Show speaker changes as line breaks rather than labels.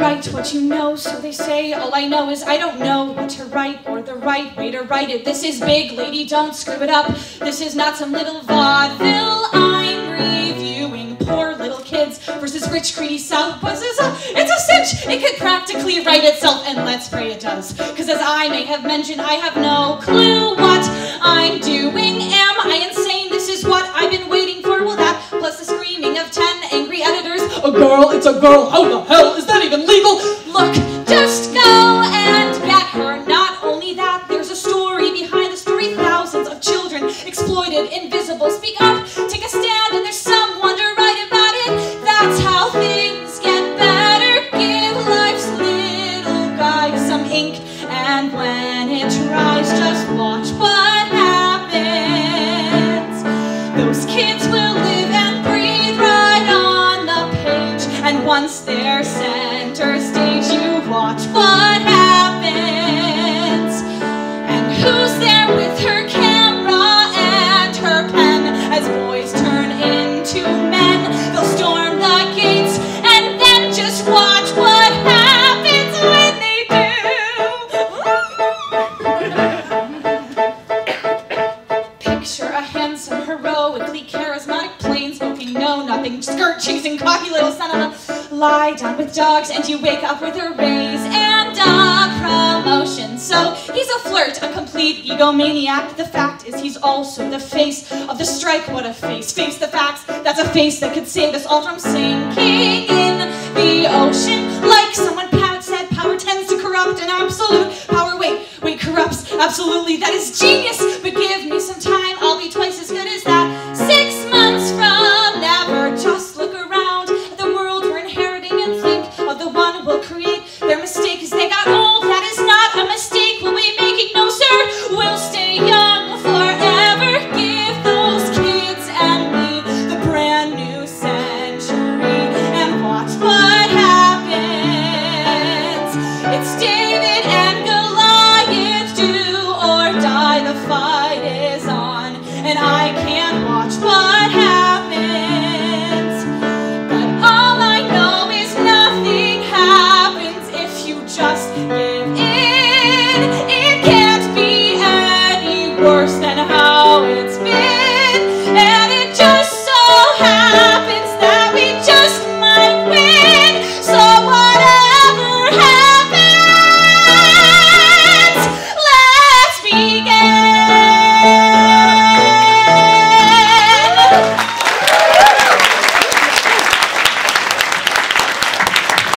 write what you know, so they say. All I know is I don't know what to write or the right way to write it. This is big, lady, don't screw it up. This is not some little vaudeville. I'm reviewing poor little kids versus rich, greedy South buzzes. It's a cinch! It could practically write itself, and let's pray it does. Because as I may have mentioned, I have no clue what I'm doing. Am I insane? This is what I've been waiting for. Well, that plus the screaming of 10 angry editors. A girl, it's a girl, how the hell is that even legal? Look, just go and get her. Not only that, there's a story behind the story. Thousands of children exploited, invisible. Speak up, take a stand, and there's someone to write about it. That's how things get better. Give life's little guy some ink, and when it dries, just watch what happens. Those kids will live and breathe right on the page, and once they're center stage, you watch what happens. And who's there with her camera and her pen? As boys turn into men, they'll storm the gates, and then just watch what happens when they do. Picture a handsome, heroically charismatic, plain-smoking, know-nothing, skirt-chasing, cocky little son of a lie down with dogs, and you wake up with a raise and a promotion. So he's a flirt, a complete egomaniac. The fact is he's also the face of the strike. What a face. Face the facts. That's a face that could save us all from sinking in the ocean. Like someone said, power tends to corrupt, and absolute power, wait, corrupts. Absolutely, that is genius. But give me some time